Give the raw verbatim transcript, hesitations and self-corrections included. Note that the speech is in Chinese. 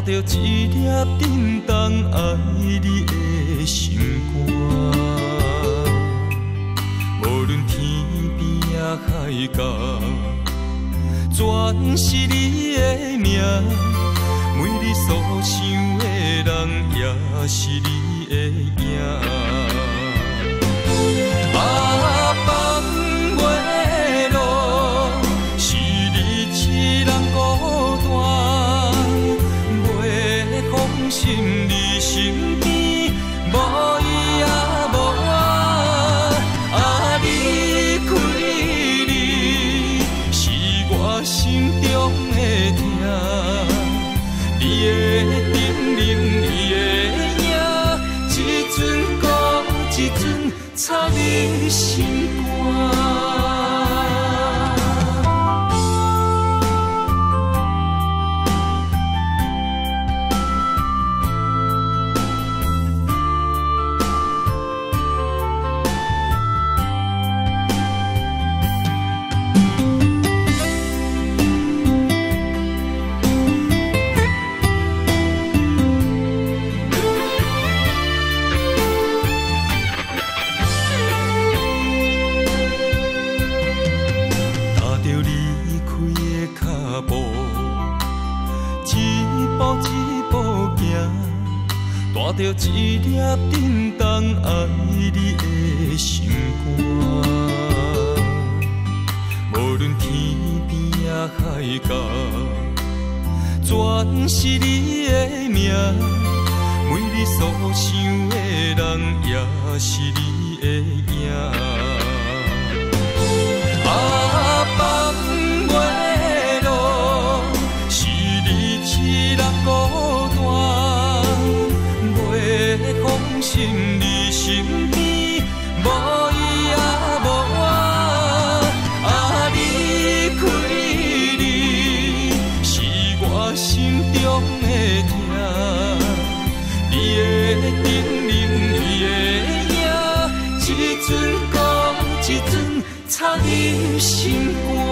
着一粒震动爱你的心肝。无论天边啊海角，全是你的名。每日所想的人，也是你的影。啊，放袂落，是你一人孤单，袂放心你身边，无伊也无我。啊，离开你，是我心中的痛。你的叮咛，你的影，一阵过一阵，插入心肝。带着一粒震动爱你的心肝，无论天边啊海角，全是你的名。每日所想的人，也是你的影。啊，放袂落，是你一人孤单。放心你身边，无伊也无我。啊，离开你，是我心中的痛。你的叮咛，你的影，一阵过一阵，插入心肝。